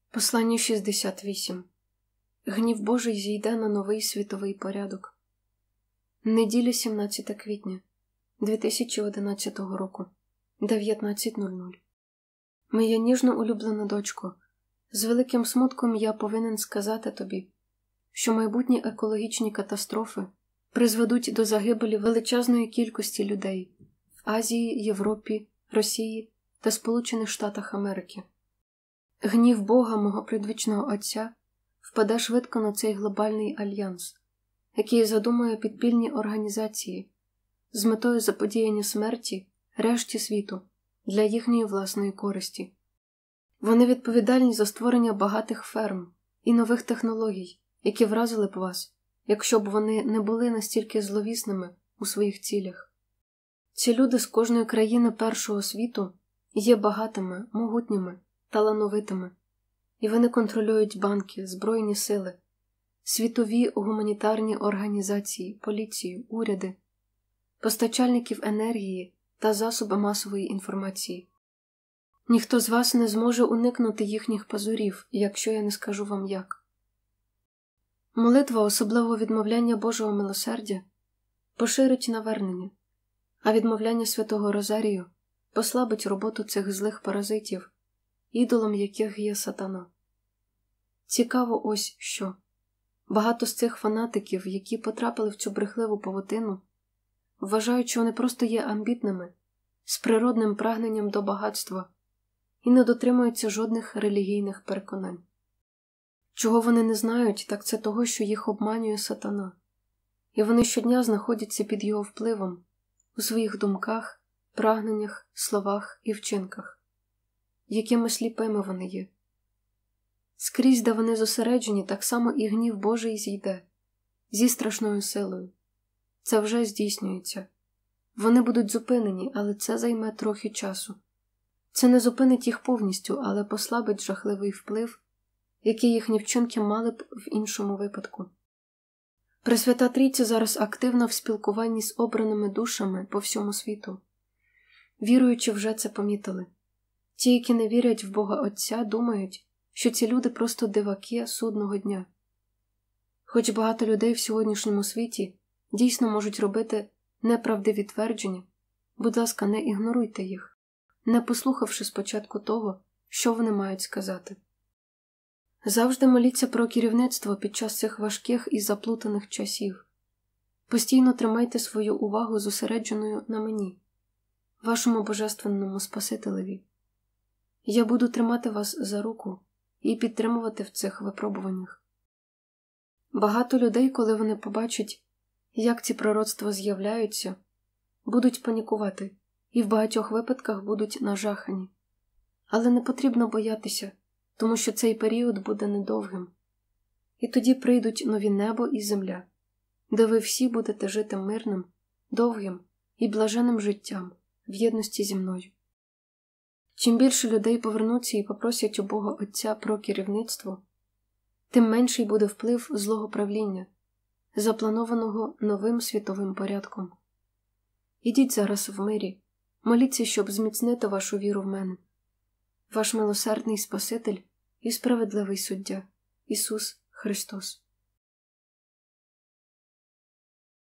Послання 68. Гнів Божий зійде на новий світовий порядок. Неділя 17 квітня 2011 року, 19:00. Моя ніжно улюблена дочко, з великим смутком я повинен сказати тобі, що майбутні екологічні катастрофи призведуть до загибелі величезної кількості людей в Азії, Європі, Росії та Сполучених Штатах Америки. Гнів Бога, мого предвічного Отця, впаде швидко на цей глобальний альянс, який задумує підпільні організації з метою заподіяння смерті решті світу для їхньої власної користі. Вони відповідальні за створення багатих ферм і нових технологій, які вразили б вас, якщо б вони не були настільки зловісними у своїх цілях. Ці люди з кожної країни першого світу є багатими, могутніми, талановитими, і вони контролюють банки, збройні сили, світові гуманітарні організації, поліцію, уряди, постачальників енергії та засоби масової інформації. Ніхто з вас не зможе уникнути їхніх пазурів, якщо я не скажу вам як. Молитва, особливо відмовляння Божого милосердя, поширить навернення, а відмовляння Святого Розарію послабить роботу цих злих паразитів, ідолом яких є сатана. Цікаво ось що. Багато з цих фанатиків, які потрапили в цю брехливу павутину, вважають, що вони просто є амбітними, з природним прагненням до багатства і не дотримуються жодних релігійних переконань. Чого вони не знають, так це того, що їх обманює сатана, і вони щодня знаходяться під його впливом у своїх думках, прагненнях, словах і вчинках. Якими сліпими вони є. Скрізь, де вони зосереджені, так само і гнів Божий зійде, зі страшною силою. Це вже здійснюється. Вони будуть зупинені, але це займе трохи часу. Це не зупинить їх повністю, але послабить жахливий вплив, який їхні вчинки мали б в іншому випадку. Пресвята Трійця зараз активна в спілкуванні з обраними душами по всьому світу. Віруючі вже це помітили. Ті, які не вірять в Бога Отця, думають, що ці люди просто диваки судного дня. Хоч багато людей в сьогоднішньому світі дійсно можуть робити неправдиві твердження, будь ласка, не ігноруйте їх, не послухавши спочатку того, що вони мають сказати. Завжди моліться про керівництво під час цих важких і заплутаних часів. Постійно тримайте свою увагу зосередженою на мені, вашому Божественному Спасителеві. Я буду тримати вас за руку і підтримувати в цих випробуваннях. Багато людей, коли вони побачать, як ці пророцтва з'являються, будуть панікувати і в багатьох випадках будуть нажахані. Але не потрібно боятися, тому що цей період буде недовгим. І тоді прийдуть нові небо і земля, де ви всі будете жити мирним, довгим і блаженним життям в єдності зі мною. Чим більше людей повернуться і попросять у Бога Отця про керівництво, тим менший буде вплив злого правління, запланованого новим світовим порядком. Ідіть зараз в мирі, моліться, щоб зміцнити вашу віру в мене. Ваш милосердний Спаситель і справедливий суддя Ісус Христос.